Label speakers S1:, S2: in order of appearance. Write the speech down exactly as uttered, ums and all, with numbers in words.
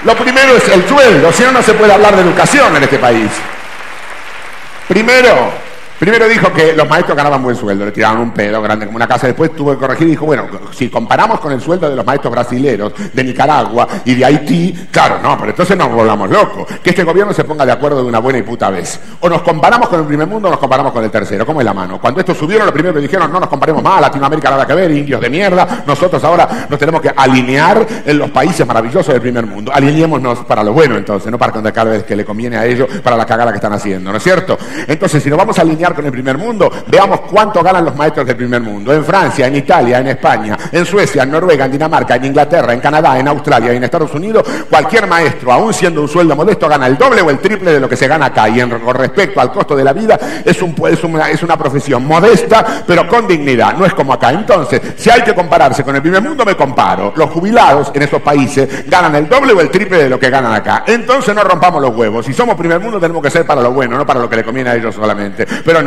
S1: Lo primero es el sueldo, si no, no se puede hablar de educación en este país. Primero... Primero dijo que los maestros ganaban buen sueldo, le tiraban un pedo grande como una casa. Después tuvo que corregir y dijo, bueno, si comparamos con el sueldo de los maestros brasileros, de Nicaragua y de Haití, claro, no, pero entonces nos volvamos locos. Que este gobierno se ponga de acuerdo de una buena y puta vez. O nos comparamos con el primer mundo o nos comparamos con el tercero. ¿Cómo es la mano? Cuando estos subieron, lo primero que dijeron, no nos comparemos más, Latinoamérica nada que ver, indios de mierda. Nosotros ahora nos tenemos que alinear en los países maravillosos del primer mundo. Alineémonos para lo bueno entonces, no para cada vez que le conviene a ellos, para la cagada que están haciendo, ¿no es cierto? Entonces, si nos vamos a alinear con el primer mundo, veamos cuánto ganan los maestros del primer mundo. En Francia, en Italia, en España, en Suecia, en Noruega, en Dinamarca, en Inglaterra, en Canadá, en Australia y en Estados Unidos, cualquier maestro, aún siendo un sueldo modesto, gana el doble o el triple de lo que se gana acá. Y en, con respecto al costo de la vida, es, un, es, una, es una profesión modesta, pero con dignidad. No es como acá. Entonces, si hay que compararse con el primer mundo, me comparo. Los jubilados en esos países ganan el doble o el triple de lo que ganan acá. Entonces no rompamos los huevos. Si somos primer mundo, tenemos que ser para lo bueno, no para lo que le conviene a ellos solamente. Pero